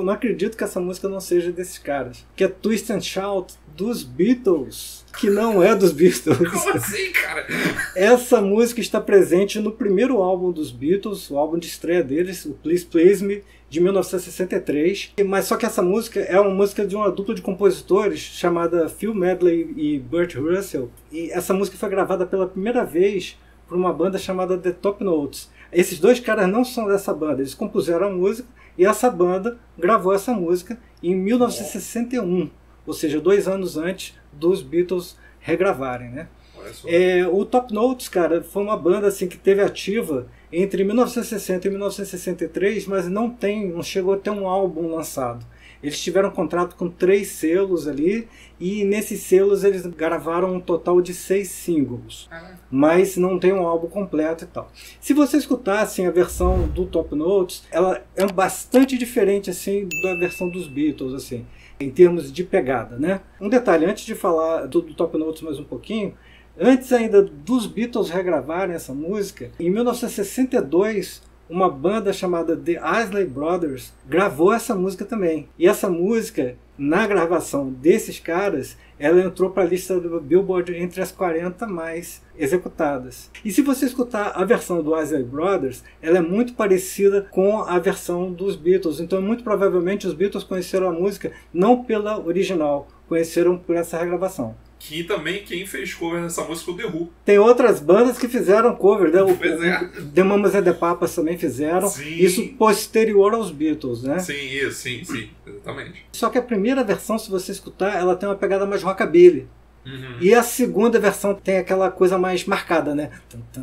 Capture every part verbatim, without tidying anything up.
não acredito que essa música não seja desses caras. Que é Twist and Shout dos Beatles, que não é dos Beatles. Como assim, cara? Essa música está presente no primeiro álbum dos Beatles, o álbum de estreia deles, o Please Please Me, de mil novecentos e sessenta e três. Mas só que essa música é uma música de uma dupla de compositores chamada Phil Medley e Burt Russell. E essa música foi gravada pela primeira vez por uma banda chamada The Top Notes. Esses dois caras não são dessa banda, eles compuseram a música e essa banda gravou essa música em mil novecentos e sessenta e um, ou seja, dois anos antes dos Beatles regravarem, né? É, o Top Notes, cara, foi uma banda assim, que teve ativa entre mil novecentos e sessenta e mil novecentos e sessenta e três, mas não, tem, não chegou a ter um álbum lançado. Eles tiveram contrato com três selos ali, e nesses selos eles gravaram um total de seis singles, mas não tem um álbum completo e tal. Se você escutassem a versão do Top Notes, ela é bastante diferente assim da versão dos Beatles, assim, em termos de pegada, né? Um detalhe, antes de falar do, do Top Notes mais um pouquinho, antes ainda dos Beatles regravarem essa música, em mil novecentos e sessenta e dois, uma banda chamada The Isley Brothers gravou essa música também. E essa música, na gravação desses caras, ela entrou para a lista do Billboard entre as quarenta mais executadas. E se você escutar a versão do Isley Brothers, ela é muito parecida com a versão dos Beatles. Então, muito provavelmente, os Beatles conheceram a música não pela original, conheceram por essa regravação. Que também quem fez cover dessa música é o The Who. Tem outras bandas que fizeram cover, né? O, Pois é. o The Mamas and the Papas também fizeram. Sim. Isso posterior aos Beatles, né? Sim, isso, sim, sim, exatamente. Só que a primeira versão, se você escutar, ela tem uma pegada mais rockabilly. Uhum. E a segunda versão tem aquela coisa mais marcada, né?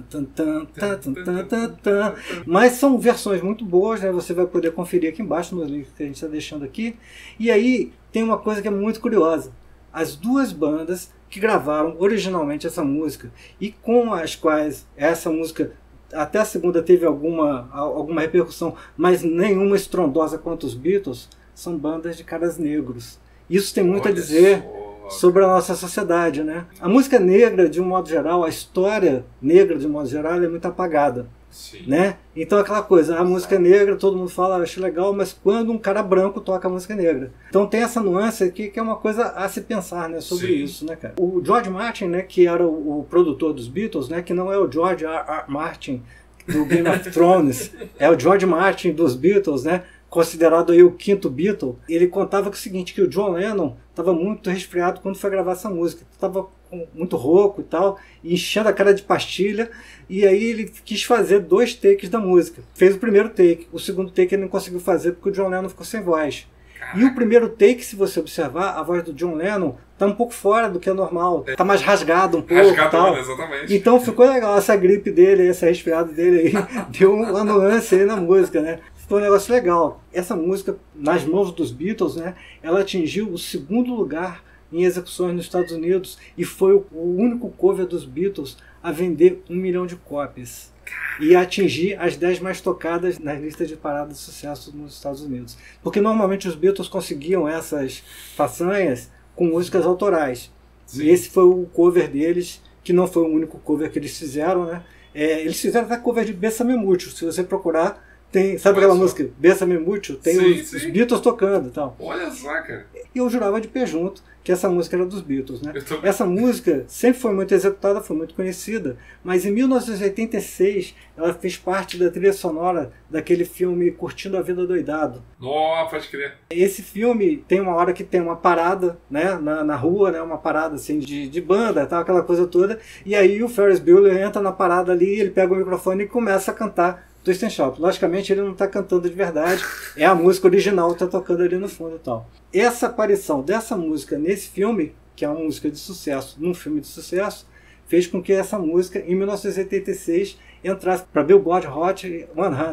Mas são versões muito boas, né? Você vai poder conferir aqui embaixo nos links que a gente está deixando aqui. E aí tem uma coisa que é muito curiosa. As duas bandas que gravaram originalmente essa música e com as quais essa música até a segunda teve alguma, alguma repercussão, mas nenhuma estrondosa quanto os Beatles, são bandas de caras negros. Isso tem muito Olha a dizer só. sobre a nossa sociedade, né? A música negra, de um modo geral, a história negra, de um modo geral, ela é muito apagada. Sim. Né? Então aquela coisa, a música negra, todo mundo fala, acho legal, mas quando um cara branco toca a música negra. Então tem essa nuance aqui que é uma coisa a se pensar, né, sobre Sim. isso, né, cara? O George Martin, né, que era o, o produtor dos Beatles, né, que não é o George R. R. Martin do Game of Thrones, é o George Martin dos Beatles, né? Considerado aí o quinto Beatle. Ele contava que o seguinte, que o John Lennon estava muito resfriado quando foi gravar essa música. Estava muito rouco e tal, e enchendo a cara de pastilha, e aí ele quis fazer dois takes da música. Fez o primeiro take, o segundo take ele não conseguiu fazer porque o John Lennon ficou sem voz. E o primeiro take, se você observar, a voz do John Lennon está um pouco fora do que é normal. Está mais rasgado um pouco. Rasgado, tal. exatamente. Então ficou legal essa gripe dele, essa resfriada dele aí, deu uma nuance aí na música, né? Foi um negócio legal. Essa música, nas mãos dos Beatles, né, ela atingiu o segundo lugar em execuções nos Estados Unidos e foi o único cover dos Beatles a vender um milhão de cópias e a atingir as dez mais tocadas nas listas de parada de sucesso nos Estados Unidos. Porque normalmente os Beatles conseguiam essas façanhas com músicas autorais. Sim. E esse foi o cover deles, que não foi o único cover que eles fizeram, né? É, eles fizeram até cover de Bésame Mucho, se você procurar. Tem, sabe Olha aquela só. música Bésame Mucho? Tem Sim, os, sim. os Beatles tocando e tal. Olha só, cara. E eu jurava de pé junto que essa música era dos Beatles, né? Eu tô- Essa música sempre foi muito executada, foi muito conhecida, mas em mil novecentos e oitenta e seis ela fez parte da trilha sonora daquele filme Curtindo a Vida Doidado. Nossa, pode crer. Esse filme tem uma hora que tem uma parada, né, na, na rua, né, uma parada assim de, de banda, tal, aquela coisa toda, e aí o Ferris Bueller entra na parada ali, ele pega o microfone e começa a cantar Twist and Shout. Logicamente ele não está cantando de verdade, é a música original que está tocando ali no fundo e tal. Essa aparição dessa música nesse filme, que é uma música de sucesso, num filme de sucesso, fez com que essa música, em mil novecentos e oitenta e seis, entrasse para Billboard Hot cem,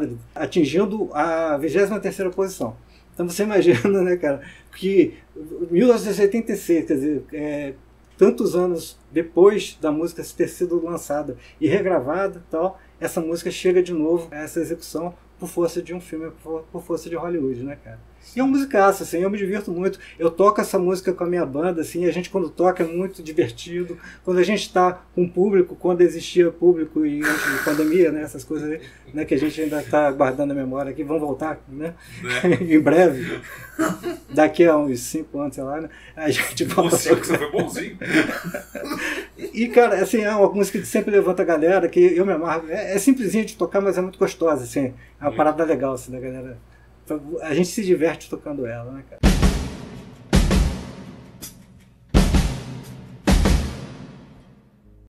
atingindo a vigésima terceira posição. Então você imagina, né, cara, que mil novecentos e oitenta e seis, quer dizer, é, tantos anos depois da música ter sido lançada e regravada e tal, essa música chega de novo a essa execução por força de um filme, por, por força de Hollywood, né, cara? E é um musicaço, assim, eu me divirto muito. Eu toco essa música com a minha banda, assim, a gente quando toca é muito divertido. Quando a gente está com público, quando existia público e antes de pandemia, né, essas coisas aí, né, que a gente ainda está guardando a memória aqui, vão voltar, né, é. em breve, daqui a uns cinco anos, sei lá, né, a gente volta. Você foi bonzinho. E, cara, assim, é uma música que sempre levanta a galera, que eu me amarro. É, é simplesinha de tocar, mas é muito gostosa, assim. É uma parada legal, assim, da galera. A gente se diverte tocando ela, né, cara?